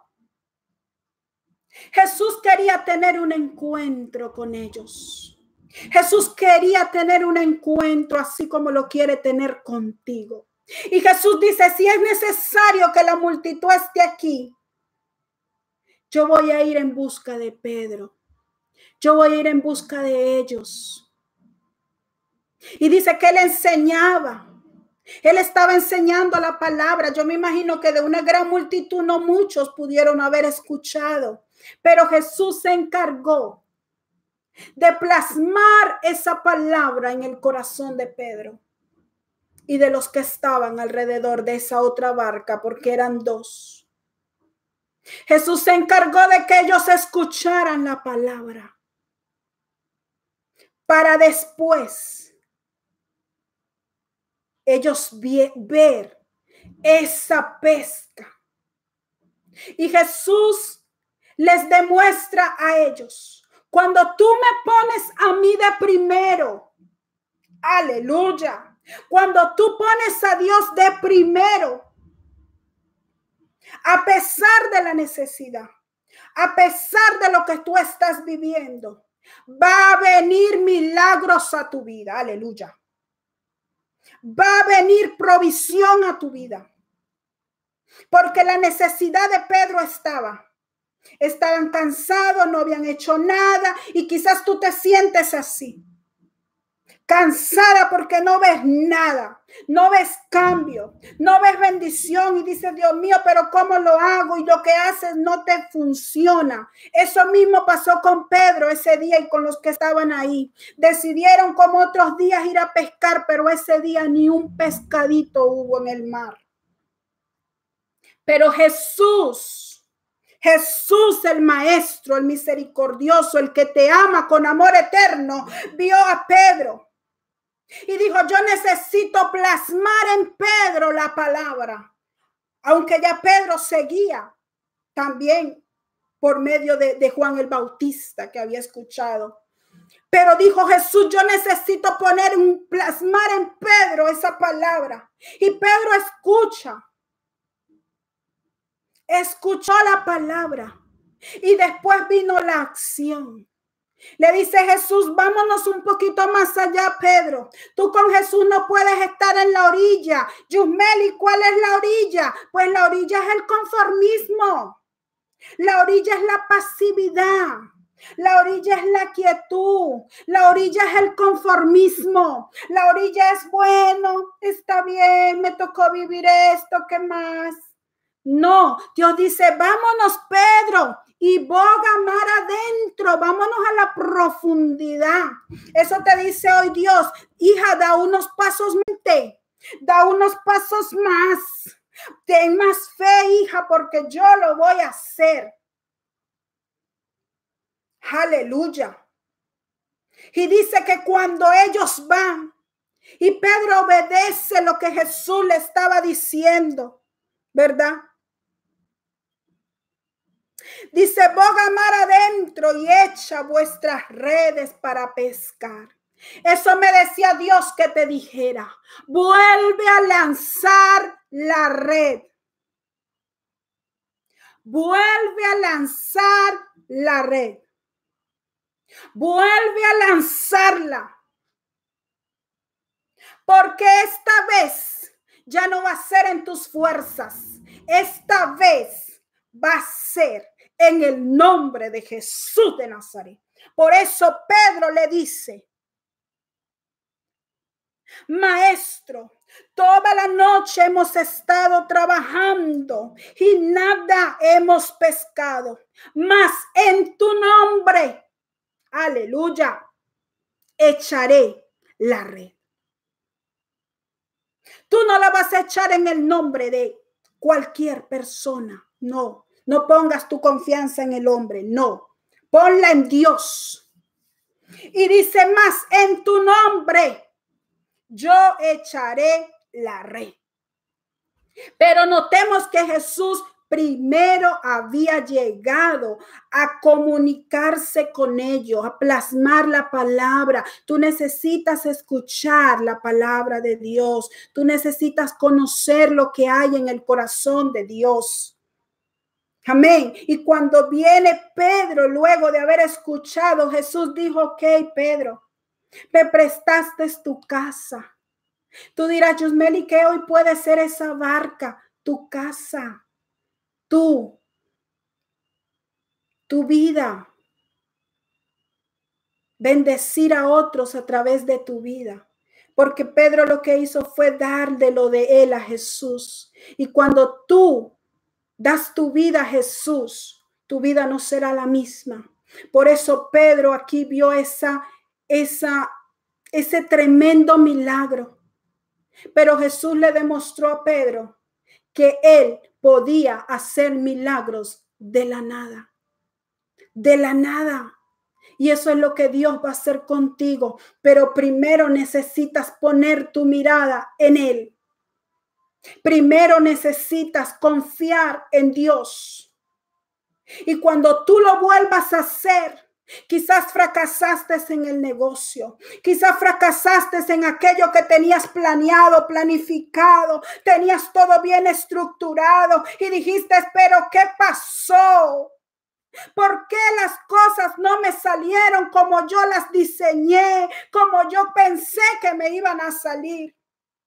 Jesús quería tener un encuentro con ellos. Jesús quería tener un encuentro así como lo quiere tener contigo. Y Jesús dice: si es necesario que la multitud esté aquí, yo voy a ir en busca de Pedro. Yo voy a ir en busca de ellos. Y dice que él enseñaba. Él estaba enseñando la palabra. Yo me imagino que de una gran multitud no muchos pudieron haber escuchado. Pero Jesús se encargó de plasmar esa palabra en el corazón de Pedro y de los que estaban alrededor de esa otra barca, porque eran dos. Jesús se encargó de que ellos escucharan la palabra. para después ellos ver esa pesca. Y Jesús les demuestra a ellos, cuando tú me pones a mí de primero, aleluya, cuando tú pones a Dios de primero, a pesar de la necesidad, a pesar de lo que tú estás viviendo, va a venir milagros a tu vida, aleluya. Va a venir provisión a tu vida. Porque la necesidad de Pedro estaban cansados, no habían hecho nada y quizás tú te sientes así. Cansada porque no ves nada, no ves cambio, no ves bendición y dices, Dios mío, pero ¿cómo lo hago? Y lo que haces no te funciona. Eso mismo pasó con Pedro ese día y con los que estaban ahí. Decidieron como otros días ir a pescar, pero ese día ni un pescadito hubo en el mar. Pero Jesús el maestro, el misericordioso, el que te ama con amor eterno, vio a Pedro y dijo, yo necesito plasmar en Pedro la palabra. Aunque ya Pedro seguía también por medio de Juan el Bautista que había escuchado. Pero dijo Jesús, yo necesito plasmar en Pedro esa palabra. Y Pedro escuchó la palabra y después vino la acción. Le dice Jesús, vámonos un poquito más allá, Pedro. Tú con Jesús no puedes estar en la orilla. Yusmeli, ¿cuál es la orilla? Pues la orilla es el conformismo. La orilla es la pasividad. La orilla es la quietud. La orilla es el conformismo. La orilla es, bueno, está bien, me tocó vivir esto, ¿qué más? No, Dios dice, vámonos, Pedro, y boga mar adentro, vámonos a la profundidad. Eso te dice hoy Dios, hija, da unos pasos más. Ten más fe, hija, porque yo lo voy a hacer. Aleluya. Y dice que cuando ellos van y Pedro obedece lo que Jesús le estaba diciendo, ¿verdad? Dice, boga mar adentro y echa vuestras redes para pescar. Eso me decía Dios que te dijera. Vuelve a lanzar la red. Vuelve a lanzar la red. Vuelve a lanzarla. Porque esta vez ya no va a ser en tus fuerzas. Esta vez va a ser en el nombre de Jesús de Nazaret. Por eso Pedro le dice, maestro, toda la noche hemos estado trabajando y nada hemos pescado, mas en tu nombre, aleluya, echaré la red. Tú no la vas a echar en el nombre de cualquier persona, no. No pongas tu confianza en el hombre, no. Ponla en Dios. Y dice más, en tu nombre yo echaré la red. Pero notemos que Jesús primero había llegado a comunicarse con ellos, a plasmar la palabra. Tú necesitas escuchar la palabra de Dios. Tú necesitas conocer lo que hay en el corazón de Dios. Amén. Y cuando viene Pedro, luego de haber escuchado, Jesús dijo, ok, Pedro, me prestaste tu casa. Tú dirás, Yusmeli, ¿qué hoy puede ser esa barca? Tu casa, tu vida. Bendecir a otros a través de tu vida. Porque Pedro lo que hizo fue dar de lo de él a Jesús. Y cuando tú das tu vida a Jesús, tu vida no será la misma. Por eso Pedro aquí vio ese tremendo milagro. Pero Jesús le demostró a Pedro que él podía hacer milagros de la nada. De la nada. Y eso es lo que Dios va a hacer contigo. Pero primero necesitas poner tu mirada en Él. Primero necesitas confiar en Dios. Y cuando tú lo vuelvas a hacer, quizás fracasaste en el negocio, quizás fracasaste en aquello que tenías planeado, planificado, tenías todo bien estructurado y dijiste, pero ¿qué pasó? ¿Por qué las cosas no me salieron como yo las diseñé, como yo pensé que me iban a salir?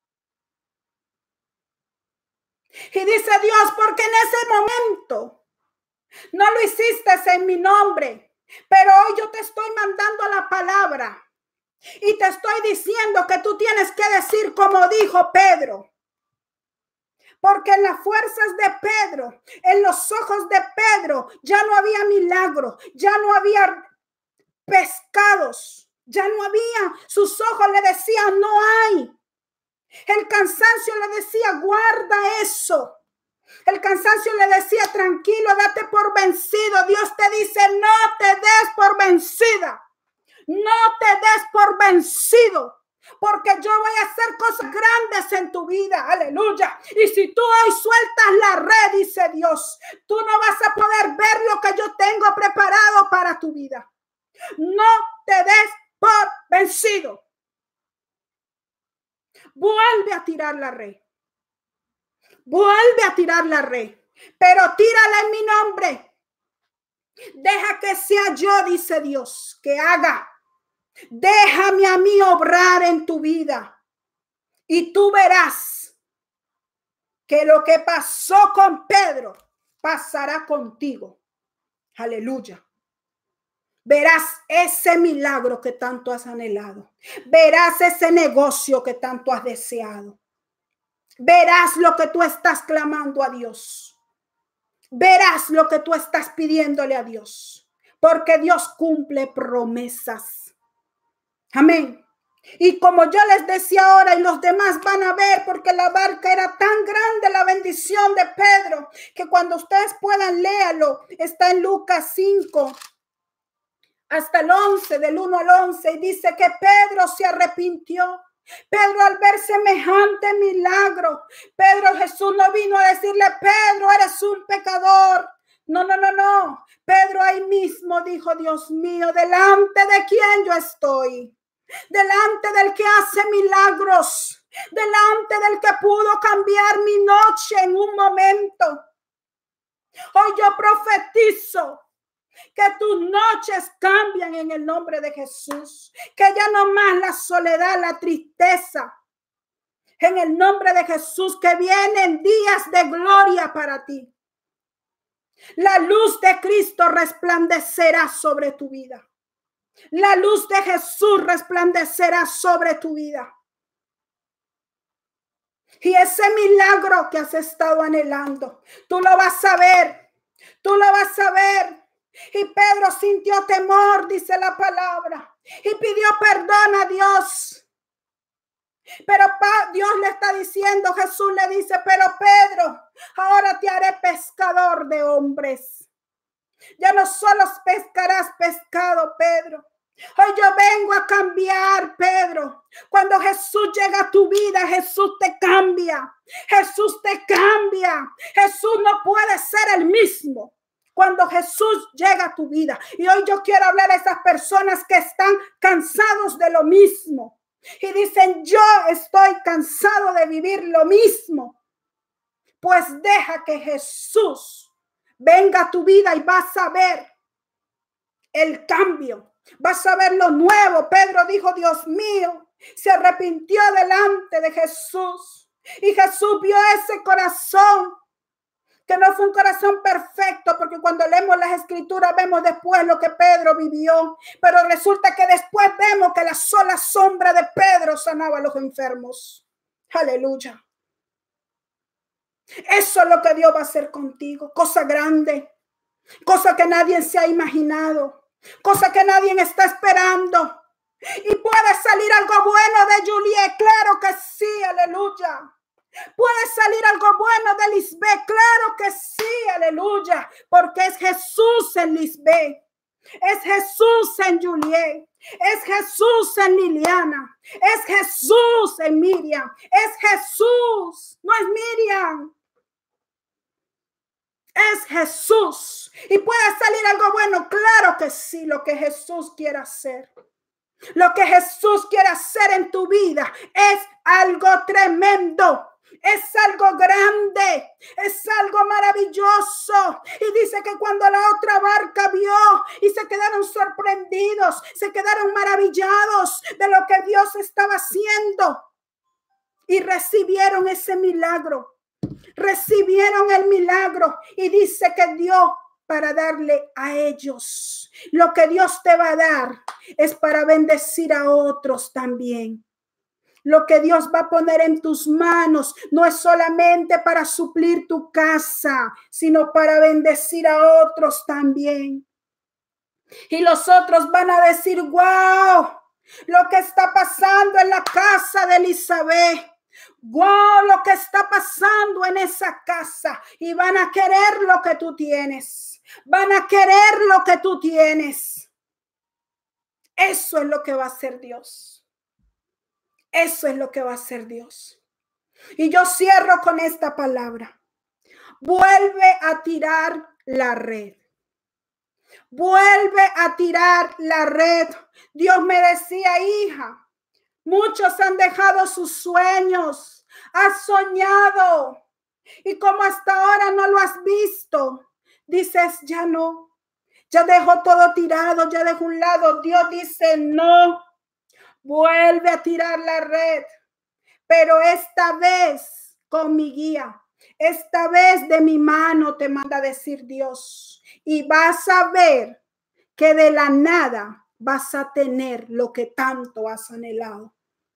Y dice Dios, porque en ese momento no lo hiciste en mi nombre, pero hoy yo te estoy mandando la palabra y te estoy diciendo que tú tienes que decir como dijo Pedro. Porque en las fuerzas de Pedro, en los ojos de Pedro, ya no había milagro, ya no había pescados, ya no había, sus ojos le decían, no hay. El cansancio le decía, guarda eso. El cansancio le decía, tranquilo, date por vencido. Dios te dice, no te des por vencida. No te des por vencido. Porque yo voy a hacer cosas grandes en tu vida. Aleluya. Y si tú hoy sueltas la red, dice Dios, tú no vas a poder ver lo que yo tengo preparado para tu vida. No te des por vencido. Vuelve a tirar la red. Vuelve a tirar la red. Pero tírala en mi nombre. Deja que sea yo, dice Dios, que haga. Déjame a mí obrar en tu vida. Y tú verás que lo que pasó con Pedro pasará contigo. Aleluya. Verás ese milagro que tanto has anhelado. Verás ese negocio que tanto has deseado. Verás lo que tú estás clamando a Dios. Verás lo que tú estás pidiéndole a Dios. Porque Dios cumple promesas. Amén. Y como yo les decía ahora y los demás van a ver, porque la barca era tan grande, la bendición de Pedro, que cuando ustedes puedan léalo, está en Lucas 5 hasta el 11, del 1 al 11, y dice que Pedro se arrepintió. Pedro, al ver semejante milagro, Jesús no vino a decirle, Pedro, eres un pecador. No. Pedro ahí mismo dijo, Dios mío, delante de quién yo estoy. Delante del que hace milagros, delante del que pudo cambiar mi noche en un momento. Hoy yo profetizo que tus noches cambian en el nombre de Jesús, que ya no más la soledad, la tristeza, en el nombre de Jesús, que vienen días de gloria para ti. La luz de Cristo resplandecerá sobre tu vida. La luz de Jesús resplandecerá sobre tu vida. Y ese milagro que has estado anhelando, tú lo vas a ver. Tú lo vas a ver. Y Pedro sintió temor, dice la palabra, y pidió perdón a Dios. Pero Dios le está diciendo, Jesús le dice, pero Pedro, ahora te haré pescador de hombres. Ya no solo pescarás pescado, Pedro. Hoy yo vengo a cambiar, Pedro. Cuando Jesús llega a tu vida, Jesús te cambia. Jesús te cambia. Jesús no puede ser el mismo cuando Jesús llega a tu vida. Y hoy yo quiero hablar a esas personas que están cansados de lo mismo. Y dicen, yo estoy cansado de vivir lo mismo. Pues deja que Jesús venga a tu vida y vas a ver el cambio. Vas a ver lo nuevo. Pedro dijo, Dios mío, se arrepintió delante de Jesús. Y Jesús vio ese corazón, que no fue un corazón perfecto, porque cuando leemos las escrituras vemos después lo que Pedro vivió. Pero resulta que después vemos que la sola sombra de Pedro sanaba a los enfermos. Aleluya. Eso es lo que Dios va a hacer contigo. Cosa grande. Cosa que nadie se ha imaginado. Cosa que nadie está esperando. Y puede salir algo bueno de Juliet. Claro que sí. Aleluya. Puede salir algo bueno de Lisbeth. Claro que sí. Aleluya. Porque es Jesús en Lisbeth. Es Jesús en Juliet. Es Jesús en Liliana. Es Jesús en Miriam. Es Jesús. No es Miriam. Es Jesús. ¿Y puede salir algo bueno? Claro que sí, lo que Jesús quiere hacer. Lo que Jesús quiere hacer en tu vida es algo tremendo. Es algo grande, es algo maravilloso. Y dice que cuando la otra barca vio y se quedaron sorprendidos, se quedaron maravillados de lo que Dios estaba haciendo y recibieron ese milagro. Recibieron el milagro y dice que dio para darle a ellos. Lo que Dios te va a dar es para bendecir a otros también. Lo que Dios va a poner en tus manos no es solamente para suplir tu casa, sino para bendecir a otros también. Y los otros van a decir, wow, lo que está pasando en la casa de Elizabeth. Wow, lo que está pasando en esa casa. Y van a querer lo que tú tienes. Van a querer lo que tú tienes. Eso es lo que va a hacer Dios. Eso es lo que va a hacer Dios. Y yo cierro con esta palabra. Vuelve a tirar la red. Vuelve a tirar la red. Dios me decía, hija, muchos han dejado sus sueños. Has soñado. Y como hasta ahora no lo has visto, dices, ya no. Ya dejo todo tirado, ya dejo un lado. Dios dice, no. Vuelve a tirar la red, pero esta vez con mi guía, esta vez de mi mano te manda a decir Dios, y vas a ver que de la nada vas a tener lo que tanto has anhelado.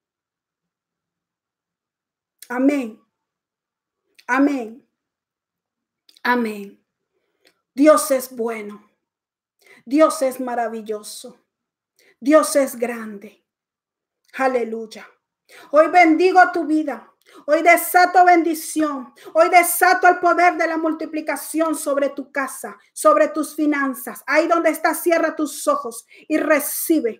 Amén. Amén. Amén. Dios es bueno. Dios es maravilloso. Dios es grande. Aleluya. Hoy bendigo tu vida. Hoy desato bendición. Hoy desato el poder de la multiplicación sobre tu casa, sobre tus finanzas. Ahí donde estás, cierra tus ojos y recibe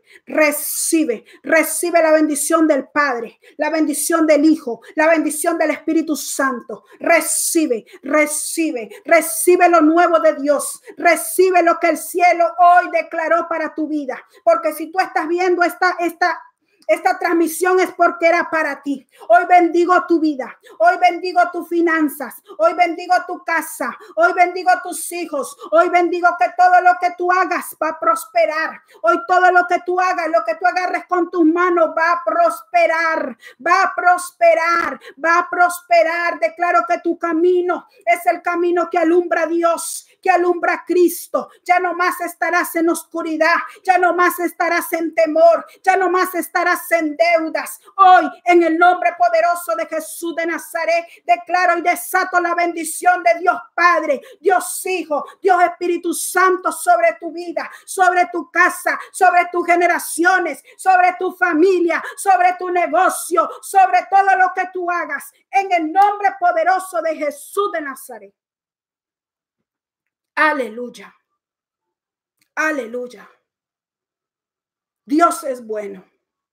la bendición del Padre, la bendición del Hijo, la bendición del Espíritu Santo. Recibe lo nuevo de Dios. Recibe lo que el cielo hoy declaró para tu vida. Porque si tú estás viendo esta transmisión es porque era para ti. Hoy bendigo tu vida. Hoy bendigo tus finanzas. Hoy bendigo tu casa. Hoy bendigo tus hijos. Hoy bendigo que todo lo que tú hagas va a prosperar. Hoy todo lo que tú hagas, lo que tú agarres con tus manos va a prosperar. Va a prosperar. Va a prosperar. Declaro que tu camino es el camino que alumbra a Dios, que alumbra a Cristo. Ya no más estarás en oscuridad. Ya no más estarás en temor. Ya no más estarás en deudas. Hoy, en el nombre poderoso de Jesús de Nazaret, declaro y desato la bendición de Dios Padre, Dios Hijo, Dios Espíritu Santo sobre tu vida, sobre tu casa, sobre tus generaciones, sobre tu familia, sobre tu negocio, sobre todo lo que tú hagas, en el nombre poderoso de Jesús de Nazaret. Aleluya. Aleluya. Dios es bueno.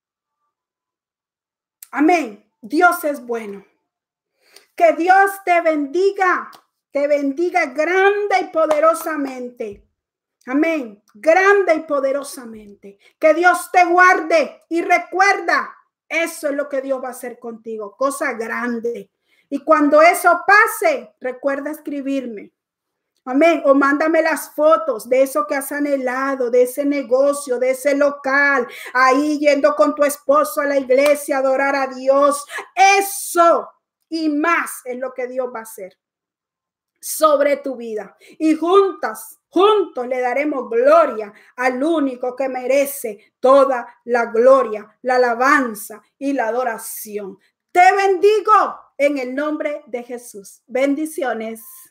Amén. Dios es bueno. Que Dios te bendiga grande y poderosamente. Amén. Grande y poderosamente. Que Dios te guarde y recuerda, eso es lo que Dios va a hacer contigo, cosa grande. Y cuando eso pase, recuerda escribirme. Amén. O mándame las fotos de eso que has anhelado, de ese negocio, de ese local, ahí yendo con tu esposo a la iglesia a adorar a Dios. Eso y más es lo que Dios va a hacer sobre tu vida. Y juntos le daremos gloria al único que merece toda la gloria, la alabanza y la adoración. Te bendigo en el nombre de Jesús. Bendiciones.